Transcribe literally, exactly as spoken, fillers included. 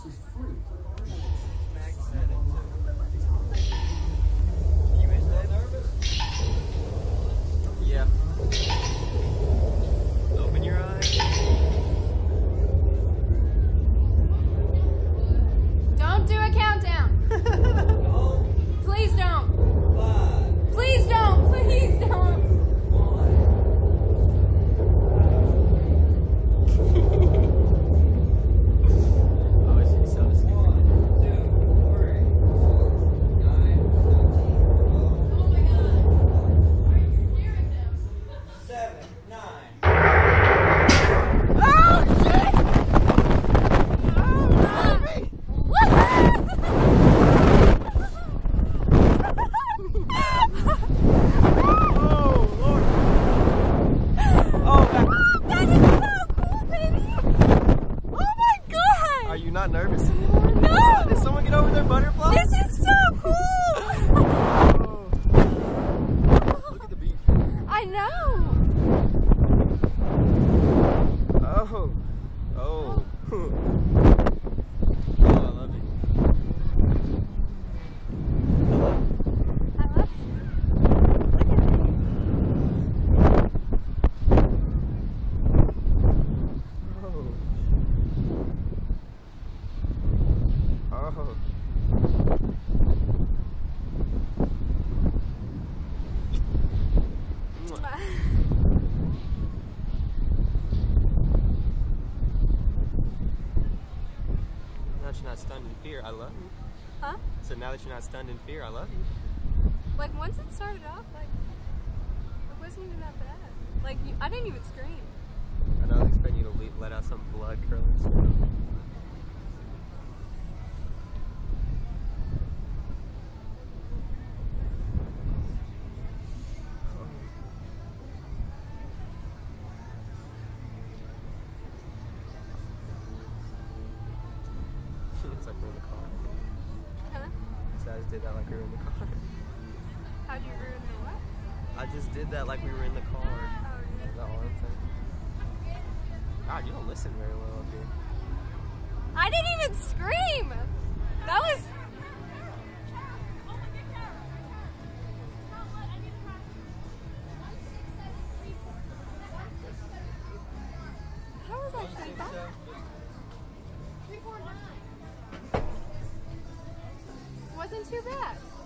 Yeah. Open your eyes. Don't do a countdown. Please don't. Please don't. Please don't. Oh, she's so scared. Are you not nervous? No! Did someone get over their butterflies? This is so cool! Oh. Look at the beach. I know! Oh. Oh. Oh, I love it. Hello? I love you. Look at me. Oh. Oh. Now that you're not stunned in fear, I love you. Huh? So now that you're not stunned in fear, I love you. Like, once it started off, like, it wasn't even that bad. Like, you, I didn't even scream. I know I was expecting you to le let out some blood curling scream. It's like we're in the car. Huh? So I just did that like we were in the car. How'd you ruin the what? I just did that like we were in the car. Oh, yeah. The arm thing. God, you don't listen very well up here. I didn't even scream! That was... How was I saying that? Wasn't too bad.